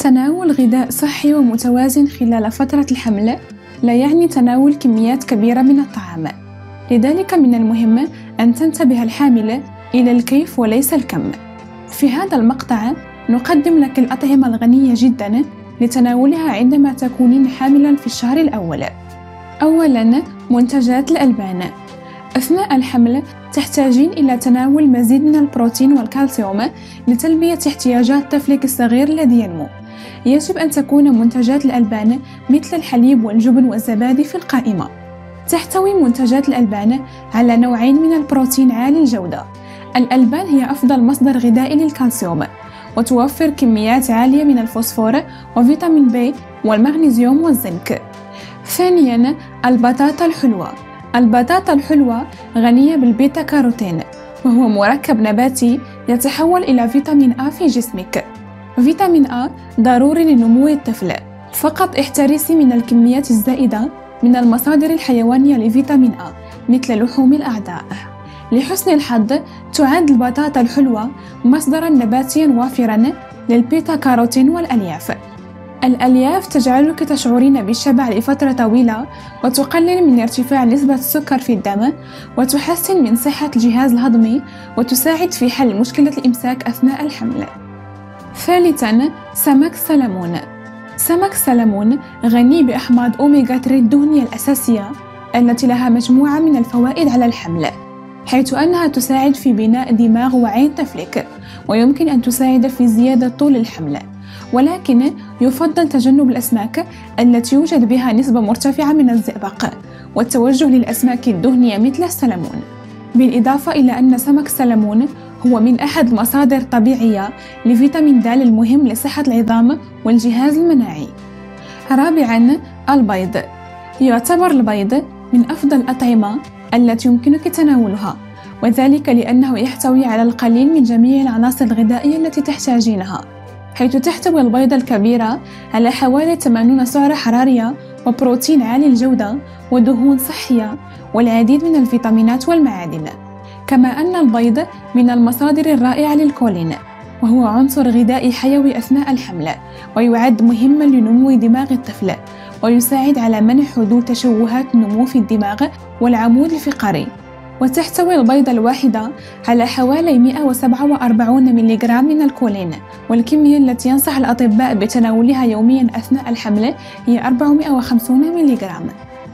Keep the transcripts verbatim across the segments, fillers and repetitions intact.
تناول غذاء صحي ومتوازن خلال فترة الحمل لا يعني تناول كميات كبيرة من الطعام، لذلك من المهم أن تنتبه الحاملة إلى الكيف وليس الكم. في هذا المقطع نقدم لك الأطعمة الغنية جداً لتناولها عندما تكونين حاملاً في الشهر الأول. أولاً، منتجات الألبان. أثناء الحمل تحتاجين إلى تناول مزيد من البروتين والكالسيوم لتلبية احتياجات طفلك الصغير الذي ينمو. يجب أن تكون منتجات الألبان مثل الحليب والجبن والزبادي في القائمة. تحتوي منتجات الألبان على نوعين من البروتين عالي الجودة. الألبان هي أفضل مصدر غذائي للكالسيوم، وتوفر كميات عالية من الفوسفور وفيتامين بي والمغنيسيوم والزنك. ثانياً، البطاطا الحلوة. البطاطا الحلوة غنية بالبيتا كاروتين، وهو مركب نباتي يتحول إلى فيتامين آ في جسمك. فيتامين آ ضروري لنمو الطفل، فقط احترسي من الكميات الزائدة من المصادر الحيوانية لفيتامين آ مثل لحوم الأعداء. لحسن الحظ تعد البطاطا الحلوة مصدراً نباتياً وافراً للبيتا كاروتين والألياف. الألياف تجعلك تشعرين بالشبع لفترة طويلة، وتقلل من ارتفاع نسبة السكر في الدم، وتحسن من صحة الجهاز الهضمي، وتساعد في حل مشكلة الإمساك أثناء الحمل. ثالثاً، سمك السلمون. سمك السلمون غني بأحماض أوميغا ثلاثة الدهنية الأساسية التي لها مجموعة من الفوائد على الحمل، حيث أنها تساعد في بناء دماغ وعين طفلك، ويمكن أن تساعد في زيادة طول الحمل. ولكن يفضل تجنب الأسماك التي يوجد بها نسبة مرتفعة من الزئبق، والتوجه للأسماك الدهنية مثل السلمون. بالإضافة إلى أن سمك السلمون هو من أحد المصادر الطبيعية لفيتامين د المهم لصحة العظام والجهاز المناعي. رابعاً، البيض. يعتبر البيض من أفضل الأطعمة التي يمكنك تناولها، وذلك لأنه يحتوي على القليل من جميع العناصر الغذائية التي تحتاجينها، حيث تحتوي البيضة الكبيرة على حوالي ثمانين سعرة حرارية وبروتين عالي الجودة ودهون صحية والعديد من الفيتامينات والمعادن. كما أن البيض من المصادر الرائعة للكولين، وهو عنصر غذائي حيوي أثناء الحمل، ويعد مهماً لنمو دماغ الطفل، ويساعد على منع حدوث تشوهات النمو في الدماغ والعمود الفقري. وتحتوي البيضة الواحدة على حوالي مئة وسبعة وأربعين ملغرام من الكولين، والكمية التي ينصح الأطباء بتناولها يومياً أثناء الحمل هي أربعمئة وخمسين ملغرام.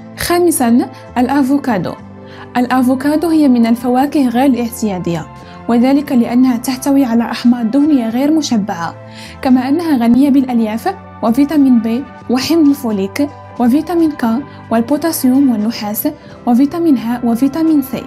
خامساً، الأفوكادو. الأفوكادو هي من الفواكه غير الاعتيادية، وذلك لأنها تحتوي على أحماض دهنية غير مشبعة، كما أنها غنية بالألياف وفيتامين بي وحمض الفوليك وفيتامين ك والبوتاسيوم والنحاس وفيتامين ه وفيتامين سي.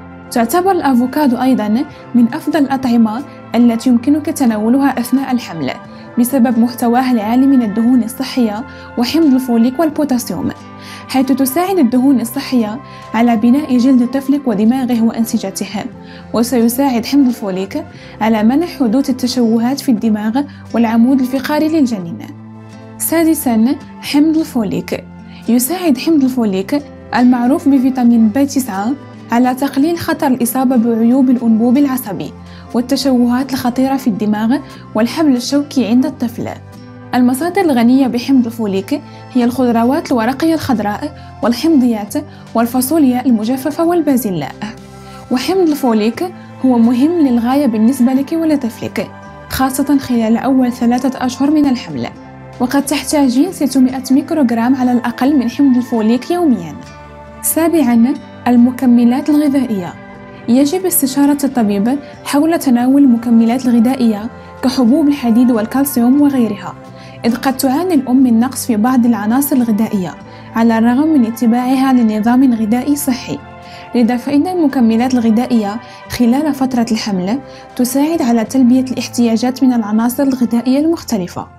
تعتبر الأفوكادو أيضاً من أفضل الأطعمة التي يمكنك تناولها أثناء الحمل بسبب محتواه العالي من الدهون الصحية وحمض الفوليك والبوتاسيوم، حيث تساعد الدهون الصحية على بناء جلد طفلك ودماغه وأنسجته، وسيساعد حمض الفوليك على منع حدوث التشوهات في الدماغ والعمود الفقري للجنين. سادساً، حمض الفوليك. يساعد حمض الفوليك المعروف بفيتامين بي تسعة على تقليل خطر الإصابة بعيوب الأنبوب العصبي والتشوهات الخطيرة في الدماغ والحبل الشوكي عند الطفل. المصادر الغنية بحمض الفوليك هي الخضروات الورقية الخضراء والحمضيات والفاصوليا المجففة والبازلاء. وحمض الفوليك هو مهم للغاية بالنسبة لك ولطفلك، خاصة خلال أول ثلاثة أشهر من الحمل، وقد تحتاجين ستمئة ميكروغرام على الأقل من حمض الفوليك يومياً. سابعاً، المكملات الغذائية. يجب استشارة الطبيب حول تناول المكملات الغذائية كحبوب الحديد والكالسيوم وغيرها، إذ قد تعاني الأم من نقص في بعض العناصر الغذائية على الرغم من اتباعها لنظام غذائي صحي. لذا فإن المكملات الغذائية خلال فترة الحمل تساعد على تلبية الاحتياجات من العناصر الغذائية المختلفة.